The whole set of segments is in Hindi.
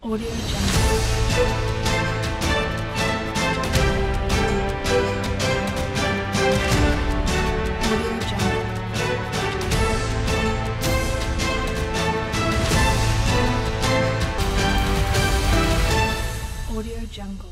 Audio Jungle. Audio Jungle. Audio Jungle.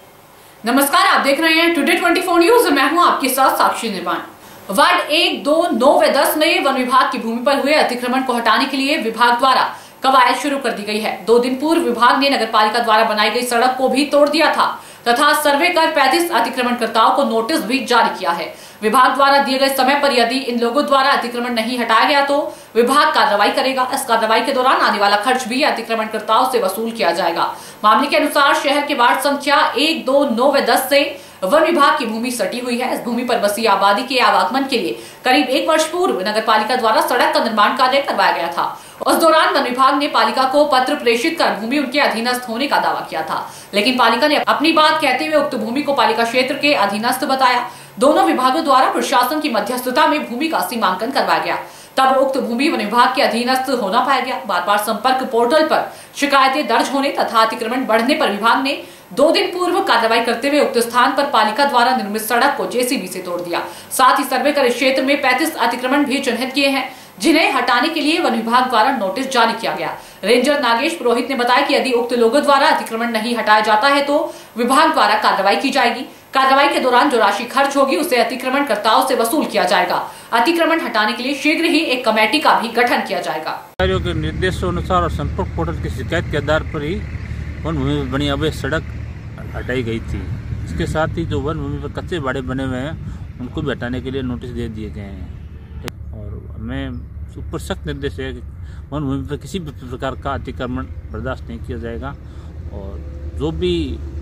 नमस्कार, आप देख रहे हैं टुडे 24 न्यूज। मैं हूं आपके साथ साक्षी निर्वाण। वार्ड 1, 2, 9 व 10 में वन विभाग की भूमि पर हुए अतिक्रमण को हटाने के लिए विभाग द्वारा कवायद शुरू कर दी गई है। 2 दिन पूर्व विभाग ने नगरपालिका द्वारा बनाई गई सड़क को भी तोड़ दिया था तथा सर्वे कर 35 अतिक्रमणकर्ताओं को नोटिस भी जारी किया है। विभाग द्वारा दिए गए समय पर यदि इन लोगों द्वारा अतिक्रमण नहीं हटाया गया तो विभाग कार्रवाई करेगा। इस कार्रवाई के दौरान आने वाला खर्च भी अतिक्रमणकर्ताओं से वसूल किया जाएगा। मामले के अनुसार शहर के वार्ड संख्या 1, 2, 9 व 10 से वन विभाग की भूमि सटी हुई है। इस भूमि पर बसी आबादी के आवागमन के लिए करीब 1 वर्ष पूर्व नगरपालिका द्वारा सड़क का निर्माण कार्य करवाया गया था। उस दौरान वन विभाग ने पालिका को पत्र प्रेषित कर भूमि उनके अधीनस्थ होने का दावा किया था, लेकिन पालिका ने अपनी बात कहते हुए उक्त भूमि को पालिका क्षेत्र के अधीनस्थ बताया। दोनों विभागों द्वारा प्रशासन की मध्यस्थता में भूमि का सीमांकन करवाया गया, तब उक्त भूमि वन विभाग के अधीनस्थ होना पाया गया। बार बार संपर्क पोर्टल पर शिकायतें दर्ज होने तथा अतिक्रमण बढ़ने पर विभाग ने 2 दिन पूर्व कार्रवाई करते हुए उक्त स्थान पर पालिका द्वारा निर्मित सड़क को जेसीबी से तोड़ दिया। साथ ही सर्वे कर इस क्षेत्र में 35 अतिक्रमण भी चिन्हित किए हैं, जिन्हें हटाने के लिए वन विभाग द्वारा नोटिस जारी किया गया। रेंजर नागेश पुरोहित ने बताया कि यदि उक्त लोगों द्वारा अतिक्रमण नहीं हटाया जाता है तो विभाग द्वारा कार्रवाई की जाएगी। कार्रवाई के दौरान जो राशि खर्च होगी उसे अतिक्रमणकर्ताओं से वसूल किया जाएगा। अतिक्रमण हटाने के लिए शीघ्र ही एक कमेटी का भी गठन किया जाएगा। अधिकारियों के निर्देशों अनुसार और संपर्क पोर्टल की शिकायत के आधार पर ही वन भूमि पर बनी अवैध सड़क हटाई गई थी। इसके साथ ही जो वन भूमि पर कच्चे बाड़े बने हुए हैं उनको भी हटाने के लिए नोटिस दे दिए गए हैं और हमें ऊपर सख्त निर्देश है कि वन भूमि पर किसी भी प्रकार का अतिक्रमण बर्दाश्त नहीं किया जाएगा और जो भी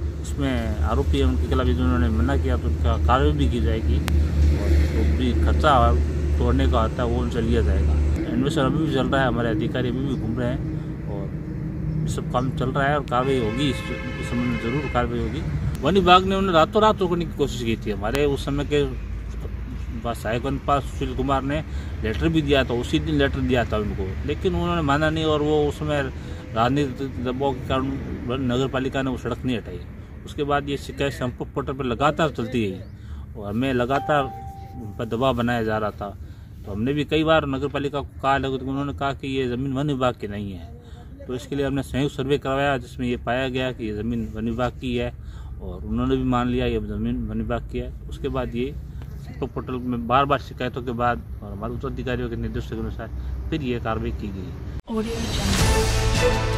उसमें आरोपी है उनके खिलाफ यदि उन्होंने मना किया तो उनका कार्रवाई भी की जाएगी और जो भी खर्चा तोड़ने का आता है वो उनसे लिया जाएगा। इन्वेस्टर अभी भी चल रहा है, हमारे अधिकारी अभी भी घूम रहे हैं और सब काम चल रहा है और कार्रवाई होगी। इस संबंध में जरूर कार्रवाई होगी। वन विभाग ने उन्हें रातों रात रोकने की कोशिश की थी। हमारे उस समय के सहायक वन पास सुशील कुमार ने लेटर भी दिया था, उसी दिन लेटर दिया था उनको, लेकिन उन्होंने माना नहीं और वो उस समय राजनीतिक दबाव के कारण नगर पालिका ने वो सड़क नहीं हटाई। उसके बाद ये शिकायत संपर्क पोर्टल पर लगातार चलती है और हमें लगातार उन पर दबाव बनाया जा रहा था। तो हमने भी कई बार नगर पालिका को कहा, लेकिन उन्होंने कहा कि ये ज़मीन वन विभाग की नहीं है। तो इसके लिए हमने संयुक्त सर्वे करवाया जिसमें ये पाया गया कि ये ज़मीन वन विभाग की है और उन्होंने भी मान लिया ये ज़मीन वन विभाग की है। उसके बाद ये संपर्क पोर्टल में बार बार शिकायतों के बाद और हमारे उच्च अधिकारियों के निर्देशों के अनुसार फिर ये कार्रवाई की गई।